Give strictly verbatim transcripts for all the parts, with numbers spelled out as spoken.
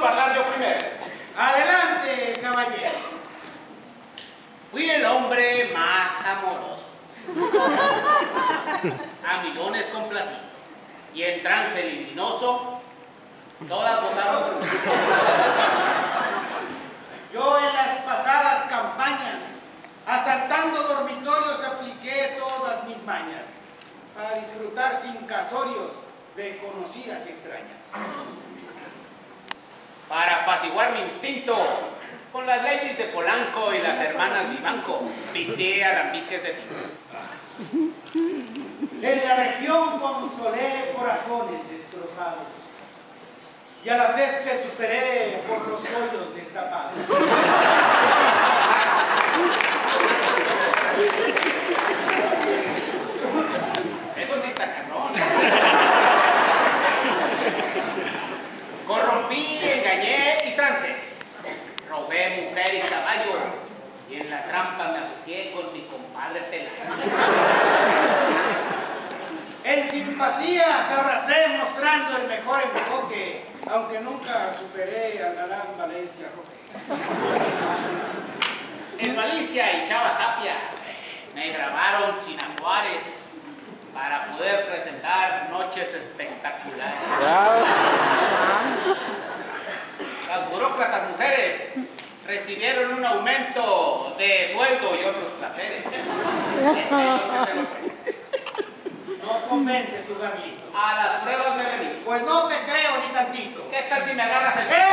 hablar yo primero. Adelante, caballero. Fui el hombre más amoroso, a millones complacido, y en trance luminoso, todas votaron por mí. Yo en las pasadas campañas, asaltando dormitorios, apliqué todas mis mañas para disfrutar sin casorios de conocidas y extrañas. Para apaciguar mi instinto, con las leyes de Polanco y las hermanas Vivanco, vistí alambiques de tinta. En la región consolé corazones destrozados y a la césped superé por los hoyos destapados. Eso sí está cabrón. Corrompí, engañé y trancé. Robé mujer y caballo y en la trampa me asocié con mi compadre Pelado. En simpatías arrasé mostrando el mejor enfoque, aunque nunca superé al galán Valencia Roque. En Malicia y Chava Tapia me grabaron sin ajuares para poder presentar noches espectaculares. Las burócratas mujeres recibieron un aumento de sueldo y otros placeres. Entre ellos el de los- No convence tu Carlito. A las pruebas me vení. Pues no te creo ni tantito. ¿Qué tal si me agarras el... ¡Eh!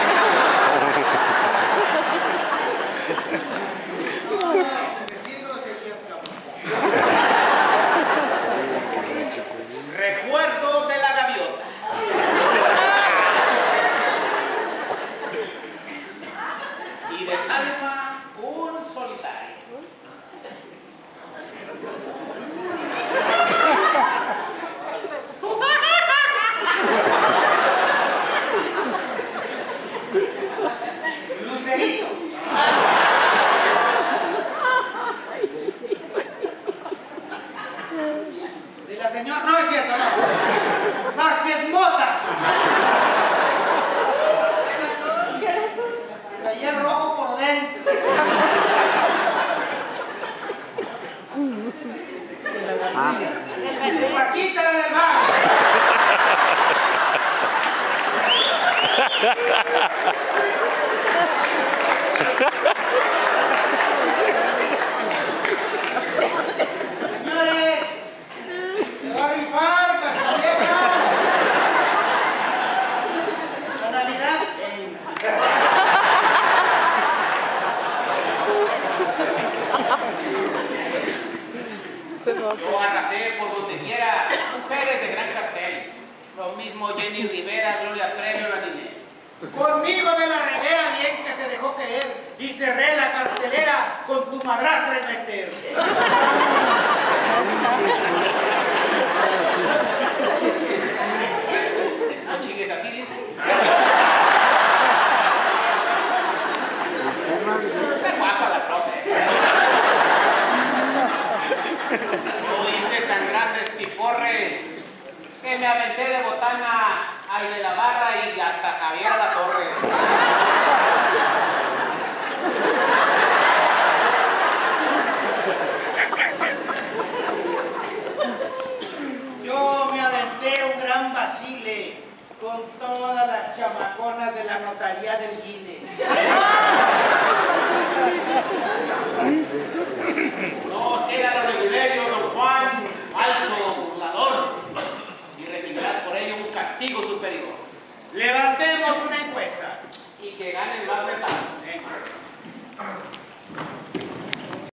No, no, sin decirlo serías cabrón. Recuerdo de la gaviota. Y de Salma un solitario. Lucerito. De la señora... No es cierto, no. Vázquez Mota. Traía el rojo por dentro. De Paquita la del bar. Señores, se va a rifar, casa vieja. La Navidad. Yo arrasé por donde quiera mujeres de gran cartel. Lo mismo Jenny Rivera, Gloria Trevi o la Ninel. Conmigo de la Rivera bien que se dejó querer y cerré la cartelera con tu madrastra el Mester. No chigues, así dice. Está guapa la profe. Yo hice tan grande espiporre que me aventé de botana al de la barra y hasta Javier a la Torre. Yo me aventé un gran vacile con todas las chamaconas de la notaría del Guile. No era don Eudelio, don Juan, alto, burlador, y recibirás por ello un castigo superior. Levantemos una encuesta. Y que gane el más vetado.